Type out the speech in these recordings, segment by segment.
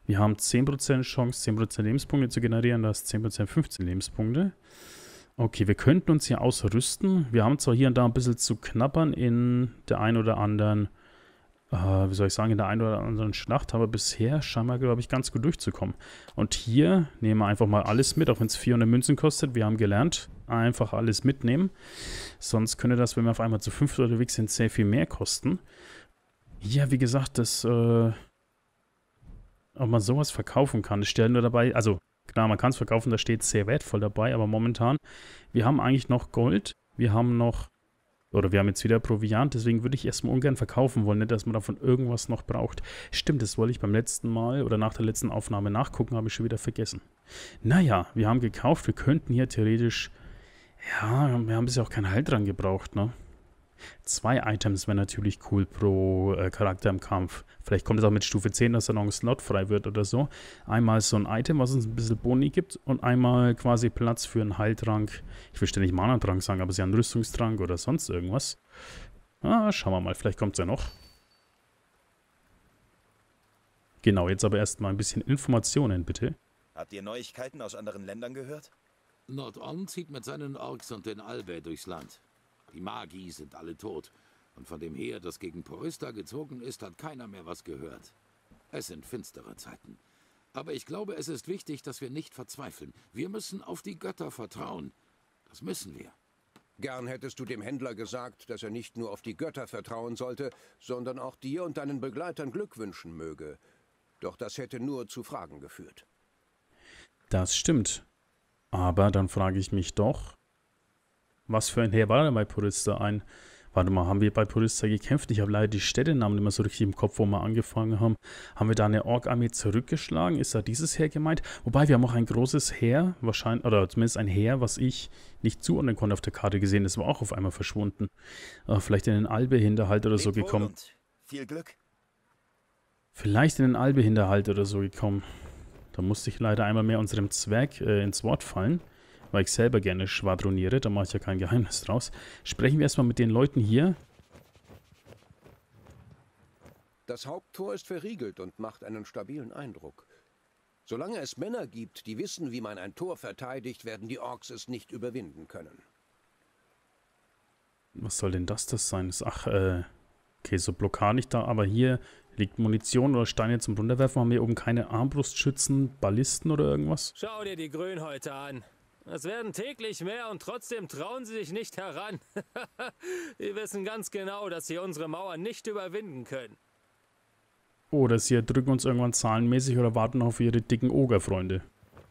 Wir haben 10% Chance, 10% Lebenspunkte zu generieren. Das ist 10%, 15 Lebenspunkte. Okay, wir könnten uns hier ausrüsten. Wir haben zwar hier und da ein bisschen zu knabbern in der einen oder anderen, wie soll ich sagen, in der einen oder anderen Schlacht, aber bisher scheinen wir, glaube ich, ganz gut durchzukommen. Und hier nehmen wir einfach mal alles mit, auch wenn es 400 Münzen kostet. Wir haben gelernt, einfach alles mitnehmen. Sonst könnte das, wenn wir auf einmal zu 5 unterwegs sind, sehr viel mehr kosten. Ja, wie gesagt, das, ob man sowas verkaufen kann, das stellen wir dabei, also klar, man kann es verkaufen, da steht sehr wertvoll dabei, aber momentan, wir haben eigentlich noch Gold, wir haben jetzt wieder Proviant, deswegen würde ich erstmal ungern verkaufen wollen, nicht, dass man davon irgendwas noch braucht. Stimmt, das wollte ich beim letzten Mal oder nach der letzten Aufnahme nachgucken, habe ich schon wieder vergessen. Naja, wir haben gekauft, wir könnten hier theoretisch, ja, wir haben bisher auch keinen Halt dran gebraucht, ne? 2 Items wäre natürlich cool pro Charakter im Kampf. Vielleicht kommt es auch mit Stufe 10, dass da noch ein Slot frei wird oder so. Einmal so ein Item, was uns ein bisschen Boni gibt und einmal quasi Platz für einen Heiltrank. Ich will ständig Mana-Trank sagen, aber es ist ja ein Rüstungstrank oder sonst irgendwas. Schauen wir mal, vielleicht kommt es ja noch. Genau, jetzt aber erstmal ein bisschen Informationen, bitte. Habt ihr Neuigkeiten aus anderen Ländern gehört? Nord-On zieht mit seinen Orks und den Albe durchs Land. Die Magi sind alle tot. Und von dem Heer, das gegen Porista gezogen ist, hat keiner mehr was gehört. Es sind finstere Zeiten. Aber ich glaube, es ist wichtig, dass wir nicht verzweifeln. Wir müssen auf die Götter vertrauen. Das müssen wir. Gern hättest du dem Händler gesagt, dass er nicht nur auf die Götter vertrauen sollte, sondern auch dir und deinen Begleitern Glück wünschen möge. Doch das hätte nur zu Fragen geführt. Das stimmt. Aber dann frage ich mich doch, was für ein Heer war denn bei Porista Warte mal, haben wir bei Porista gekämpft? Ich habe leider die Städtenamen nicht mehr so richtig im Kopf, wo wir angefangen haben. Haben wir da eine Ork-Armee zurückgeschlagen? Ist da dieses Heer gemeint? Wobei, wir haben auch ein großes Heer, wahrscheinlich, oder zumindest ein Heer, was ich nicht zuordnen konnte auf der Karte gesehen. Das war auch auf einmal verschwunden. Vielleicht in den Albe-Hinterhalt oder so gekommen. Viel Glück. Vielleicht in den Albe-Hinterhalt oder so gekommen. Da musste ich leider einmal mehr unserem Zwerg ins Wort fallen. Weil ich selber gerne schwadroniere, da mache ich ja kein Geheimnis draus. Sprechen wir erstmal mit den Leuten hier. Das Haupttor ist verriegelt und macht einen stabilen Eindruck. Solange es Männer gibt, die wissen, wie man ein Tor verteidigt, werden die Orks es nicht überwinden können. Was soll denn das sein? Ach, okay, so Blockade nicht da, aber hier liegt Munition oder Steine zum Runterwerfen. Haben wir hier oben keine Armbrustschützen, Ballisten oder irgendwas? Schau dir die Grünhäute an. Es werden täglich mehr und trotzdem trauen sie sich nicht heran. Die wissen ganz genau, dass sie unsere Mauern nicht überwinden können. Oder sie erdrücken uns irgendwann zahlenmäßig oder warten auf ihre dicken Ogerfreunde.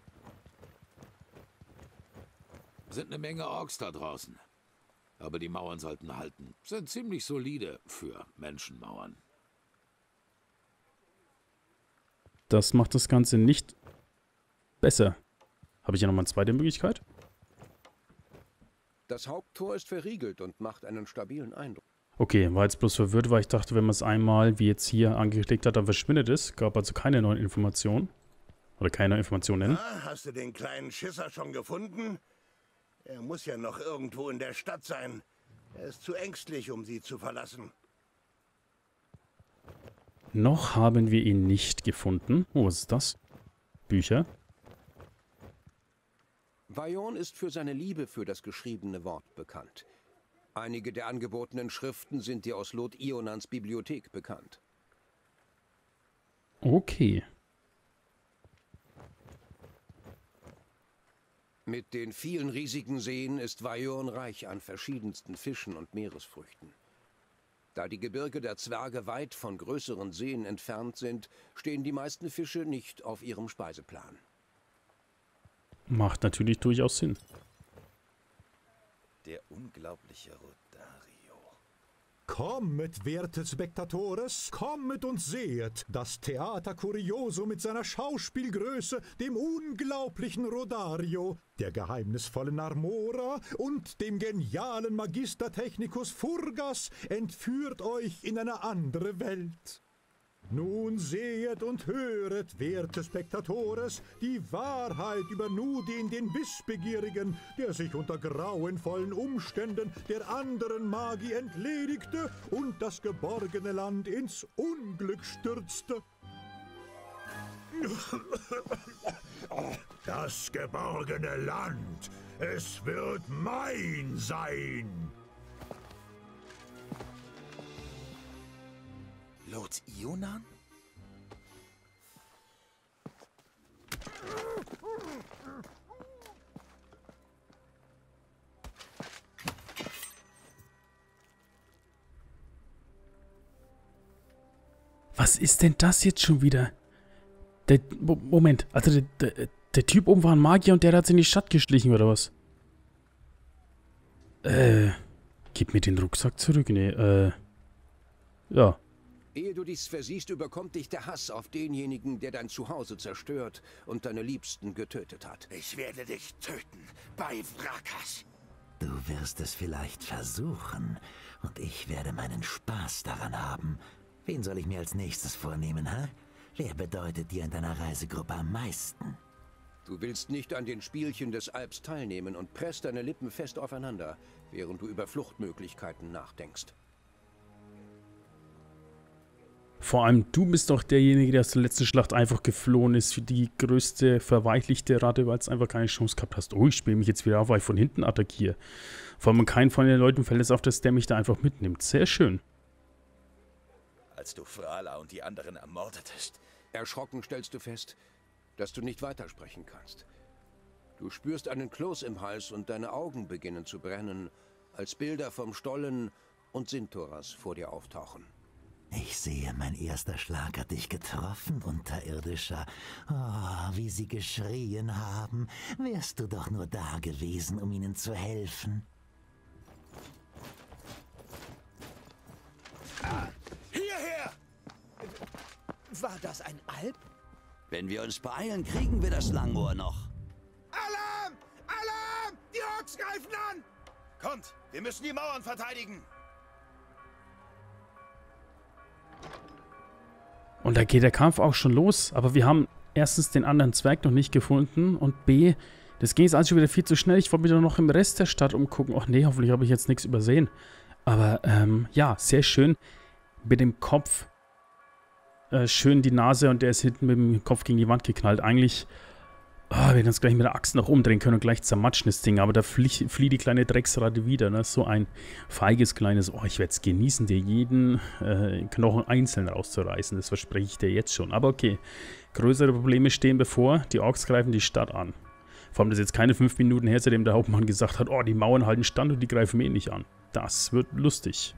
Sind eine Menge Orks da draußen. Aber die Mauern sollten halten. Sind ziemlich solide für Menschenmauern. Das macht das Ganze nicht besser. Habe ich ja nochmal eine zweite Möglichkeit? Das Haupttor ist verriegelt und macht einen stabilen Eindruck. Okay, war jetzt bloß verwirrt, weil ich dachte, wenn man es einmal, wie jetzt hier, angeklickt hat, dann verschwindet es. Gab also keine neuen Informationen. Oder keine Informationen. Hast du den kleinen Schisser schon gefunden? Er muss ja noch irgendwo in der Stadt sein. Er ist zu ängstlich, um sie zu verlassen. Noch haben wir ihn nicht gefunden. Oh, was ist das? Bücher. Vajon ist für seine Liebe für das geschriebene Wort bekannt. Einige der angebotenen Schriften sind dir aus Lot Ionans Bibliothek bekannt. Okay. Mit den vielen riesigen Seen ist Vajon reich an verschiedensten Fischen und Meeresfrüchten. Da die Gebirge der Zwerge weit von größeren Seen entfernt sind, stehen die meisten Fische nicht auf ihrem Speiseplan. Macht natürlich durchaus Sinn. Der unglaubliche Rodario. Kommet, werte Spectatores, kommet und sehet das Theater Curioso mit seiner Schauspielgröße, dem unglaublichen Rodario, der geheimnisvollen Armora und dem genialen Magister Technicus Furgas entführt euch in eine andere Welt. Nun sehet und höret, werte Spectatores, die Wahrheit über Nudin, den Wissbegierigen, der sich unter grauenvollen Umständen der anderen Magi entledigte und das geborgene Land ins Unglück stürzte. Das geborgene Land, es wird mein sein. Lot Ionan? Was ist denn das jetzt schon wieder? Moment, also der Typ oben war ein Magier und der hat sich in die Stadt geschlichen, oder was? Gib mir den Rucksack zurück. Nee, ja. Ehe du dies versiehst, überkommt dich der Hass auf denjenigen, der dein Zuhause zerstört und deine Liebsten getötet hat. Ich werde dich töten, bei Vrakas. Du wirst es vielleicht versuchen, und ich werde meinen Spaß daran haben. Wen soll ich mir als nächstes vornehmen, hä? Wer bedeutet dir in deiner Reisegruppe am meisten? Du willst nicht an den Spielchen des Alps teilnehmen und presst deine Lippen fest aufeinander, während du über Fluchtmöglichkeiten nachdenkst. Vor allem, du bist doch derjenige, der aus der letzten Schlacht einfach geflohen ist, für die größte verweichlichte Ratte, weil es einfach keine Chance gehabt hast. Oh, ich spiele mich jetzt wieder auf, weil ich von hinten attackiere. Vor allem keinen von den Leuten fällt es auf, dass der mich da einfach mitnimmt. Sehr schön. Als du Frala und die anderen ermordetest. Erschrocken stellst du fest, dass du nicht weitersprechen kannst. Du spürst einen Kloß im Hals und deine Augen beginnen zu brennen, als Bilder vom Stollen und Sintoras vor dir auftauchen. Ich sehe, mein erster Schlag hat dich getroffen, Unterirdischer. Oh, wie sie geschrien haben. Wärst du doch nur da gewesen, um ihnen zu helfen. Hierher! War das ein Alp? Wenn wir uns beeilen, kriegen wir das Langohr noch. Alarm! Alarm! Die Orks greifen an! Kommt, wir müssen die Mauern verteidigen. Und da geht der Kampf auch schon los, aber wir haben erstens den anderen Zwerg noch nicht gefunden und B, das ging jetzt alles schon wieder viel zu schnell. Ich wollte mich doch noch im Rest der Stadt umgucken. Ach nee, hoffentlich habe ich jetzt nichts übersehen. Aber ja, sehr schön mit dem Kopf. Schön die Nase und der ist hinten mit dem Kopf gegen die Wand geknallt. Eigentlich, wir hätten uns gleich mit der Axt noch umdrehen können und gleich zermatschen das Ding. Aber da flieht die kleine Drecksratte wieder. Ne? So ein feiges kleines, ich werde es genießen, dir jeden Knochen einzeln rauszureißen. Das verspreche ich dir jetzt schon. Aber okay, größere Probleme stehen bevor. Die Orks greifen die Stadt an. Vor allem, das ist jetzt keine 5 Minuten her, seitdem der Hauptmann gesagt hat, die Mauern halten stand und die greifen mir nicht an. Das wird lustig.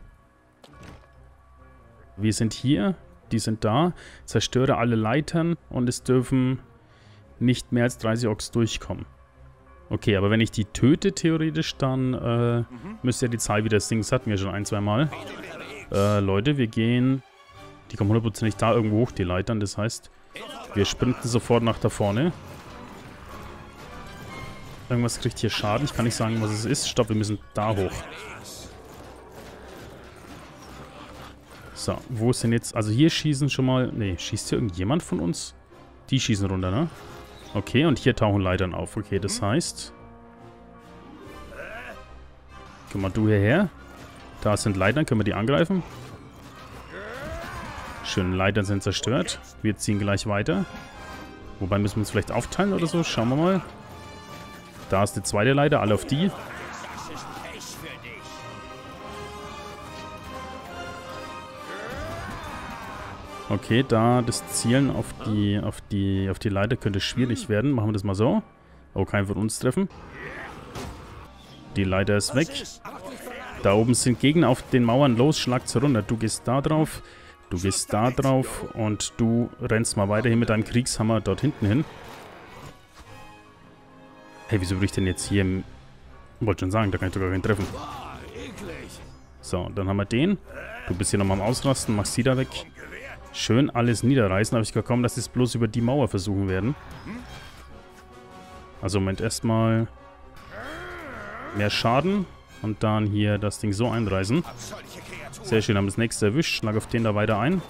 Wir sind hier. Die sind da. Zerstöre alle Leitern und es dürfen nicht mehr als 30 Orks durchkommen. Okay, aber wenn ich die töte, theoretisch, dann müsste ja die Zahl wieder sinken. Das hatten wir schon 1-2 Mal. Leute, wir gehen... Die kommen 100% da irgendwo hoch, die Leitern. Das heißt, wir sprinten sofort nach da vorne. Irgendwas kriegt hier Schaden. Ich kann nicht sagen, was es ist. Stopp, wir müssen da hoch. So, wo ist denn jetzt... Also hier schießen schon mal... Ne, schießt hier irgendjemand von uns? Die schießen runter, ne? Okay, und hier tauchen Leitern auf. Okay, das heißt... Komm mal du hierher. Da sind Leitern, können wir die angreifen? Schön, Leitern sind zerstört. Wir ziehen gleich weiter. Wobei müssen wir uns vielleicht aufteilen oder so. Schauen wir mal. Da ist die zweite Leiter, alle auf die. Okay, da das Zielen auf die Leiter könnte schwierig werden. Machen wir das mal so. Oh, kein von uns treffen. Die Leiter ist weg. Da oben sind Gegner auf den Mauern. Los, schlagt's runter. Du gehst da drauf. Du gehst da drauf. Und du rennst mal weiterhin mit deinem Kriegshammer dort hinten hin. Hey, wieso würde ich denn jetzt hier im... Wollte schon sagen, da kann ich doch gar keinen treffen. So, dann haben wir den. Du bist hier nochmal am Ausrasten. Machst sie da weg. Schön alles niederreißen. Habe ich gekommen, dass sie es bloß über die Mauer versuchen werden. Also Moment, erstmal mehr Schaden. Und dann hier das Ding so einreißen. Sehr schön, haben das nächste erwischt. Schlag auf den da weiter ein.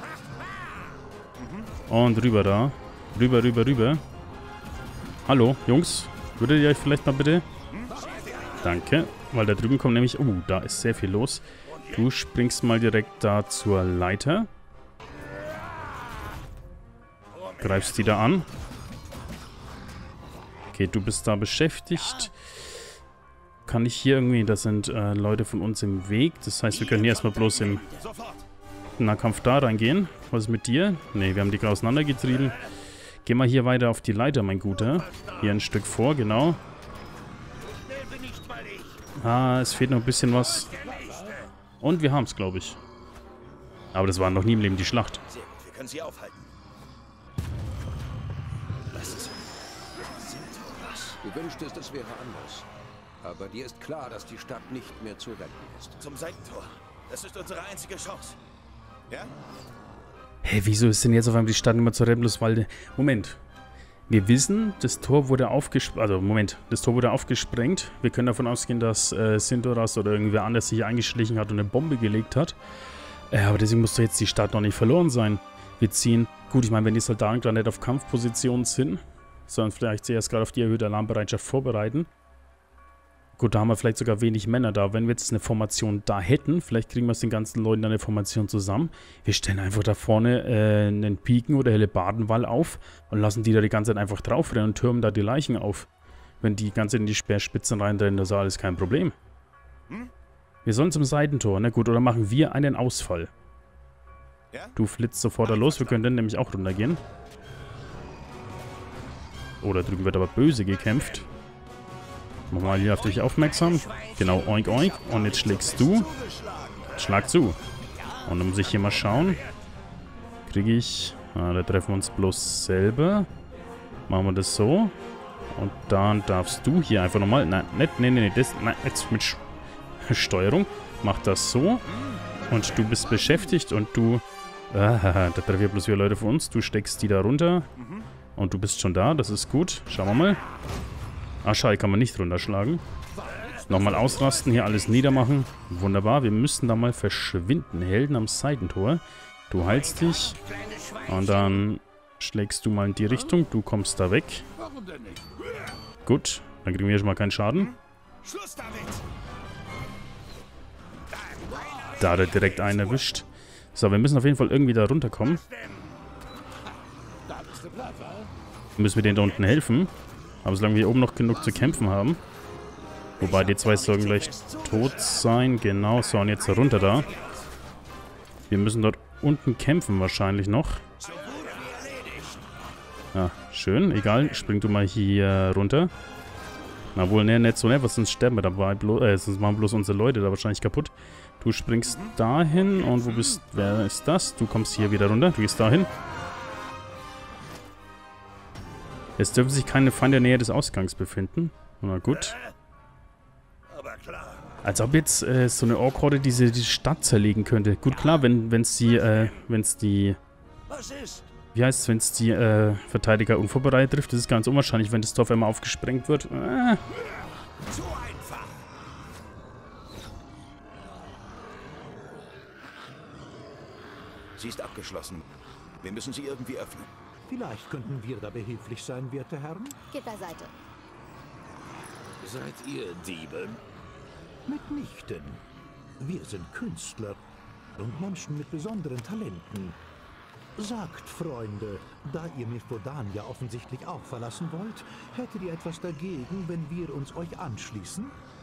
Und rüber da. Rüber, rüber, rüber. Hallo, Jungs. Würdet ihr euch vielleicht mal bitte... Danke. Weil da drüben kommt nämlich... da ist sehr viel los. Du springst mal direkt da zur Leiter. Greifst die da an. Okay, du bist da beschäftigt. Kann ich hier irgendwie... Das sind Leute von uns im Weg. Das heißt, wir können hier erstmal bloß im Nahkampf da reingehen. Was ist mit dir? Ne, wir haben die auseinandergetrieben. Geh mal hier weiter auf die Leiter, mein Guter. Hier ein Stück vor, genau. Ah, es fehlt noch ein bisschen was. Und wir haben es, glaube ich. Aber das war noch nie im Leben die Schlacht. Sehr gut, wir können sie aufhalten. Lass es. Du wünschtest, es wäre anders. Aber dir ist klar, dass die Stadt nicht mehr zu retten ist. Zum Seitentor. Das ist unsere einzige Chance. Ja? Hä, wieso ist denn jetzt auf einmal die Stadt immer zur Rebluswalde? Moment. Wir wissen, das Tor wurde das Tor wurde aufgesprengt. Wir können davon ausgehen, dass Sintoras oder irgendwer anders sich eingeschlichen hat und eine Bombe gelegt hat. Aber deswegen muss doch jetzt die Stadt noch nicht verloren sein. Wir ziehen... Gut, ich meine, wenn die Soldaten gerade nicht auf Kampfpositionen sind, sondern vielleicht sich erst gerade auf die erhöhte Alarmbereitschaft vorbereiten. Gut, da haben wir vielleicht sogar wenig Männer da. Wenn wir jetzt eine Formation da hätten, vielleicht kriegen wir es den ganzen Leuten eine Formation zusammen. Wir stellen einfach da vorne einen Piken- oder Hellebardenwall auf und lassen die da die ganze Zeit einfach draufrennen und türmen da die Leichen auf. Wenn die ganze Zeit in die Speerspitzen reinrennen, das ist alles kein Problem. Wir sollen zum Seitentor, na gut, oder machen wir einen Ausfall. Du flitzt sofort da los, wir können dann nämlich auch runtergehen. Oh, da drüben wird aber böse gekämpft. Mach mal hier auf dich aufmerksam. Genau, oink oink. Und jetzt schlägst du. Schlag zu. Und dann muss ich hier mal schauen. Kriege ich... Ah, da treffen wir uns bloß selber. Machen wir das so. Und dann darfst du hier einfach nochmal... Nein, nee. Nein, jetzt mit Steuerung. Mach das so. Und du bist beschäftigt und du... da treffen wir bloß wieder Leute von uns. Du steckst die da runter. Und du bist schon da. Das ist gut. Schauen wir mal. Ah, schade, kann man nicht runterschlagen. Nochmal ausrasten, hier alles niedermachen. Wunderbar, wir müssen da mal verschwinden. Helden am Seitentor. Du heilst dich. Und dann schlägst du mal in die Richtung. Du kommst da weg. Gut, dann kriegen wir schon mal keinen Schaden. Da hat er direkt einen erwischt. So, wir müssen auf jeden Fall irgendwie da runterkommen. Müssen wir denen da unten helfen. Aber solange wir hier oben noch genug zu kämpfen haben. Wobei die zwei sollen gleich tot sein. Genau, so und jetzt runter da. Wir müssen dort unten kämpfen wahrscheinlich noch. Ja, schön. Egal, spring du mal hier runter. Na wohl, ne, nicht so, ne, was sonst sterben wir dabei. Sonst machen bloß unsere Leute da wahrscheinlich kaputt. Du springst dahin und wo bist... Wer ist das? Du kommst hier wieder runter. Du gehst dahin. Es dürfen sich keine Feinde in der Nähe des Ausgangs befinden. Na gut. Als ob jetzt so eine Ork-Horde diese Stadt zerlegen könnte. Gut, klar, wenn es die Verteidiger unvorbereitet trifft, das ist ganz unwahrscheinlich, wenn das Dorf einmal aufgesprengt wird. Zu einfach. Sie ist abgeschlossen. Wir müssen sie irgendwie öffnen. Vielleicht könnten wir da behilflich sein, werte Herren. Geht beiseite. Seid ihr Diebe? Mitnichten. Wir sind Künstler und Menschen mit besonderen Talenten. Sagt, Freunde, da ihr Mithrodan ja offensichtlich auch verlassen wollt, hättet ihr etwas dagegen, wenn wir uns euch anschließen?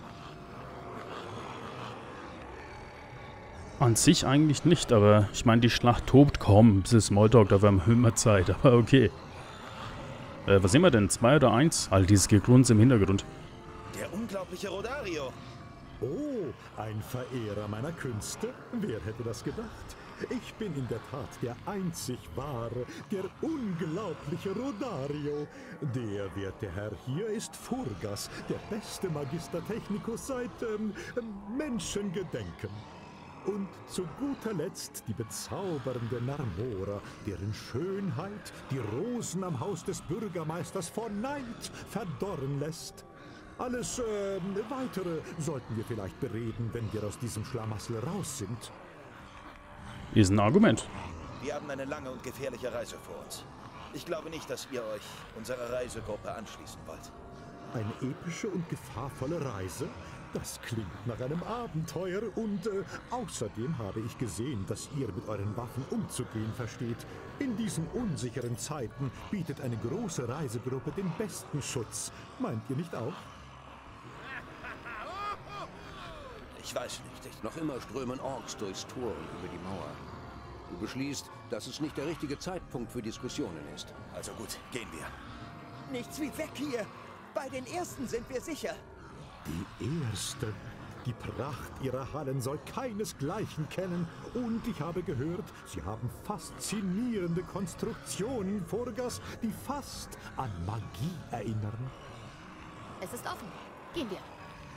An sich eigentlich nicht, aber ich meine, die Schlacht tobt kaum. Es ist Smalltalk, da haben wir immer Zeit, aber okay. Was sehen wir denn? 2 oder 1? All dieses Gegrunze im Hintergrund. Der unglaubliche Rodario. Oh, ein Verehrer meiner Künste? Wer hätte das gedacht? Ich bin in der Tat der einzig wahre, der unglaubliche Rodario. Der werte Herr hier ist Furgas, der beste Magister Technicus seit Menschengedenken. Und zu guter Letzt die bezaubernde Narmora, deren Schönheit die Rosen am Haus des Bürgermeisters vor Neid verdorren lässt. Alles Weitere sollten wir vielleicht bereden, wenn wir aus diesem Schlamassel raus sind. Ist ein Argument. Wir haben eine lange und gefährliche Reise vor uns. Ich glaube nicht, dass ihr euch unserer Reisegruppe anschließen wollt. Eine epische und gefahrvolle Reise? Das klingt nach einem Abenteuer und außerdem habe ich gesehen, dass ihr mit euren Waffen umzugehen versteht. In diesen unsicheren Zeiten bietet eine große Reisegruppe den besten Schutz. Meint ihr nicht auch? Ich weiß nicht. Noch immer strömen Orks durchs Tor und über die Mauer. Du beschließt, dass es nicht der richtige Zeitpunkt für Diskussionen ist. Also gut, gehen wir. Nichts wie weg hier. Bei den Ersten sind wir sicher. Die Erste. Die Pracht ihrer Hallen soll keinesgleichen kennen. Und ich habe gehört, sie haben faszinierende Konstruktionen in Vorgas, die fast an Magie erinnern. Es ist offen. Gehen wir.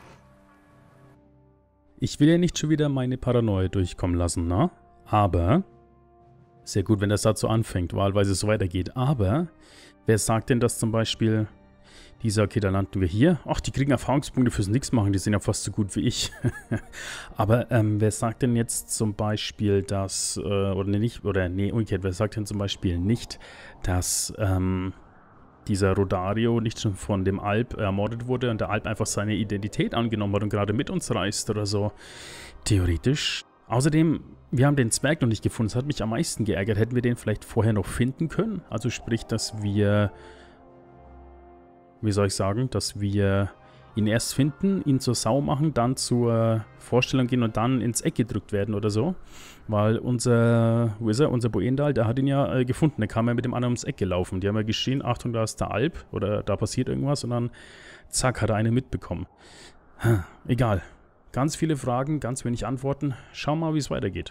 Ich will ja nicht schon wieder meine Paranoia durchkommen lassen, ne? Aber, sehr gut, wenn das dazu anfängt, wahlweise so weitergeht. Aber, wer sagt denn, dass zum Beispiel dieser, okay, da landen wir hier. Ach, die kriegen Erfahrungspunkte fürs Nix machen, die sind ja fast so gut wie ich. Aber, wer sagt denn jetzt zum Beispiel, dass, umgekehrt, wer sagt denn zum Beispiel nicht, dass, dieser Rodario nicht schon von dem Alp ermordet wurde und der Alp einfach seine Identität angenommen hat und gerade mit uns reist oder so. Theoretisch. Außerdem, wir haben den Zwerg noch nicht gefunden. Das hat mich am meisten geärgert. Hätten wir den vielleicht vorher noch finden können? Also sprich, dass wir, wie soll ich sagen, dass wir ihn erst finden, ihn zur Sau machen, dann zur Vorstellung gehen und dann ins Eck gedrückt werden oder so. Weil unser Boendal, der hat ihn ja gefunden. Der kam ja mit dem anderen ums Eck gelaufen. Die haben ja geschrien, Achtung, da ist der Alp oder da passiert irgendwas und dann, zack, hat er eine mitbekommen. Egal. Ganz viele Fragen, ganz wenig Antworten. Schauen wir mal, wie es weitergeht.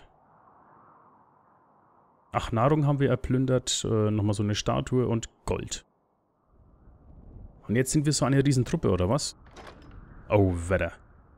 Ach, Nahrung haben wir erplündert, nochmal so eine Statue und Gold. Und jetzt sind wir so eine Riesentruppe, oder was? Oh, Wetter.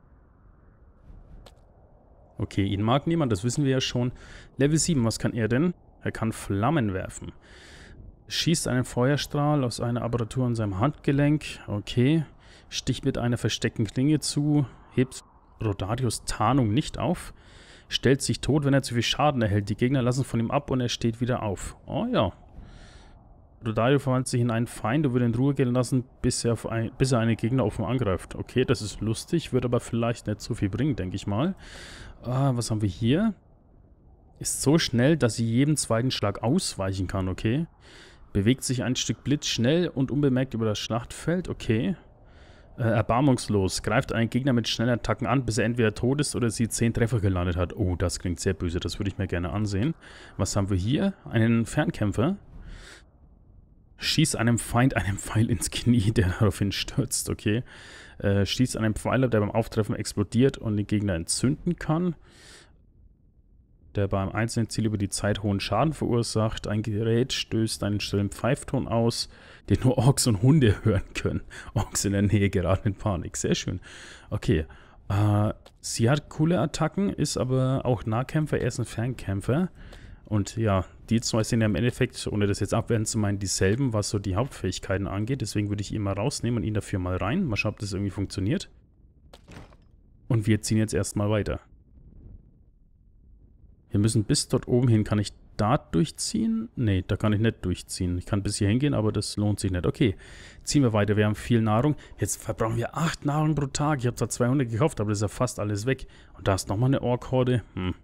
Okay, ihn mag niemand, das wissen wir ja schon. Level 7, was kann er denn? Er kann Flammen werfen. Schießt einen Feuerstrahl aus einer Apparatur an seinem Handgelenk. Okay. Sticht mit einer versteckten Klinge zu. Hebt Rodarios Tarnung nicht auf. Stellt sich tot, wenn er zu viel Schaden erhält. Die Gegner lassen von ihm ab und er steht wieder auf. Oh ja. Rodario verwandelt sich in einen Feind und wird in Ruhe gehen lassen, bis er einen Gegner offen angreift. Okay, das ist lustig, wird aber vielleicht nicht so viel bringen, denke ich mal. Was haben wir hier? Ist so schnell, dass sie jedem zweiten Schlag ausweichen kann, okay. Bewegt sich ein Stück blitzschnell und unbemerkt über das Schlachtfeld, okay. Erbarmungslos. Greift einen Gegner mit schnellen Attacken an, bis er entweder tot ist oder sie 10 Treffer gelandet hat. Oh, das klingt sehr böse, das würde ich mir gerne ansehen. Was haben wir hier? Einen Fernkämpfer. Schießt einem Feind einen Pfeil ins Knie, der daraufhin stürzt, okay. Schießt einem Pfeil ab, der beim Auftreffen explodiert und den Gegner entzünden kann. Der beim einzelnen Ziel über die Zeit hohen Schaden verursacht. Ein Gerät stößt einen stillen Pfeifton aus, den nur Orks und Hunde hören können. Orks in der Nähe geraten in Panik. Sehr schön. Okay. Sie hat coole Attacken, ist aber auch Nahkämpfer, er ist ein Fernkämpfer. Und ja, die zwei sind ja im Endeffekt, ohne das jetzt abwerten zu meinen, dieselben, was so die Hauptfähigkeiten angeht. Deswegen würde ich ihn mal rausnehmen und ihn dafür mal rein. Mal schauen, ob das irgendwie funktioniert. Und wir ziehen jetzt erstmal weiter. Wir müssen bis dort oben hin. Kann ich da durchziehen? Nee, da kann ich nicht durchziehen. Ich kann bis hier hingehen, aber das lohnt sich nicht. Okay, ziehen wir weiter. Wir haben viel Nahrung. Jetzt verbrauchen wir 8 Nahrung pro Tag. Ich habe zwar 200 gekauft, aber das ist ja fast alles weg. Und da ist nochmal eine Ork-Horde.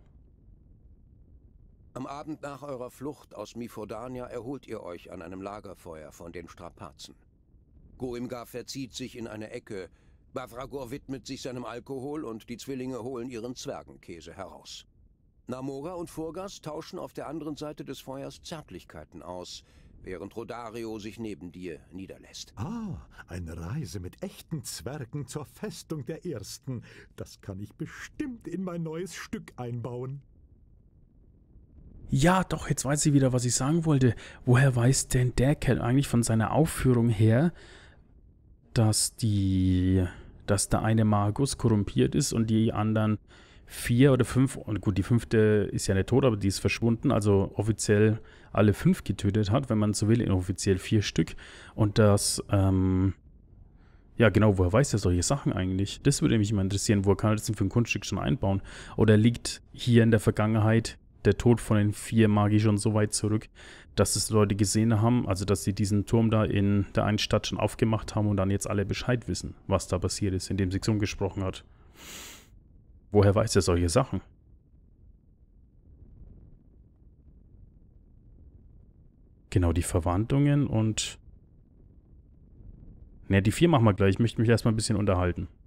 Am Abend nach eurer Flucht aus Mifodania erholt ihr euch an einem Lagerfeuer von den Strapazen. Goimgar verzieht sich in eine Ecke, Bavragor widmet sich seinem Alkohol und die Zwillinge holen ihren Zwergenkäse heraus. Namora und Vorgas tauschen auf der anderen Seite des Feuers Zärtlichkeiten aus, während Rodario sich neben dir niederlässt. Ah, eine Reise mit echten Zwergen zur Festung der Ersten. Das kann ich bestimmt in mein neues Stück einbauen. Ja, doch, jetzt weiß ich wieder, was ich sagen wollte. Woher weiß denn der Kerl eigentlich von seiner Aufführung her, dass der eine Magus korrumpiert ist und die anderen 4 oder 5, und gut, die 5. ist ja nicht tot, aber die ist verschwunden, also offiziell alle 5 getötet hat, wenn man so will, inoffiziell 4 Stück. Und das, ja genau, woher weiß er solche Sachen eigentlich? Das würde mich mal interessieren, wo kann er das denn für ein Kunststück schon einbauen? Oder liegt hier in der Vergangenheit der Tod von den 4 Magi schon so weit zurück, dass es Leute gesehen haben, also dass sie diesen Turm da in der einen Stadt schon aufgemacht haben und dann jetzt alle Bescheid wissen, was da passiert ist, indem sie gesungen gesprochen hat. Woher weiß er solche Sachen? Genau, die Verwandlungen und... Ne, die 4 machen wir gleich. Ich möchte mich erstmal ein bisschen unterhalten.